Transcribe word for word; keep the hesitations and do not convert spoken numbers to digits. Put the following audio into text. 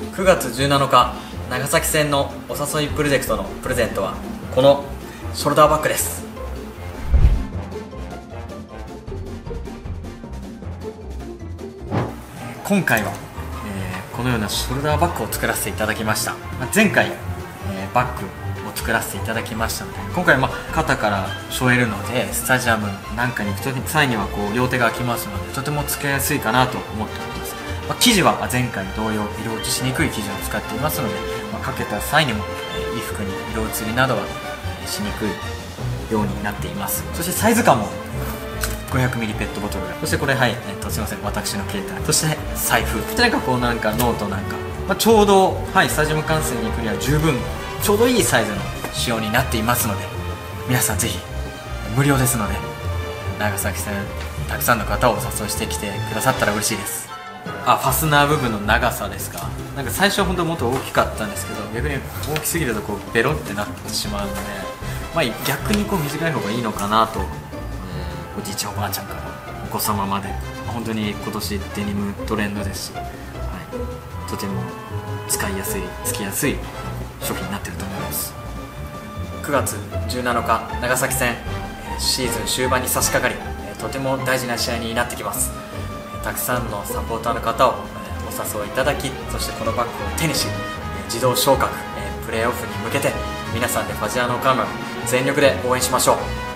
くがつじゅうなのか長崎戦のお誘いプロジェクトのプレゼントはこのショルダーバッグです。今回は、えー、このようなショルダーバッグを作らせていただきました。まあ、前回、えー、バッグを作らせていただきましたので、今回は、まあ、肩から背負えるのでスタジアムなんかに行く際にはこう両手が空きますのでとても使いやすいかなと思っております。まあ、生地は前回同様色落ちしにくい生地を使っていますので、まあ、かけた際にも、えー、衣服に色移りなどはしにくいようになっています。そしてサイズ感もごひゃくミリペットボトルが、そしてこれはい、えっと、すみません、私の携帯、そして財布、そしてなんかこうなんかノートなんか、まあ、ちょうど、はい、スタジアム観戦に行くには十分ちょうどいいサイズの仕様になっていますので、皆さんぜひ無料ですので長崎戦たくさんの方をお誘いしてきてくださったら嬉しいです。あ、ファスナー部分の長さですか。なんか最初は本当もっと大きかったんですけど、逆に大きすぎるとこうベロってなってしまうので、まあ、逆にこう短い方がいいのかなと、えー、おじいちゃんおばあちゃんからお子様まで本当に今年デニムトレンドですし、はい、とても使いやすいつきやすい商品になっていると思います。くがつじゅうなのか長崎戦、シーズン終盤に差し掛かりとても大事な試合になってきます。たくさんのサポーターの方をお誘いいただき、そしてこのバッグを手にし自動昇格プレーオフに向けて皆さんでファジアーノカム全力で応援しましょう。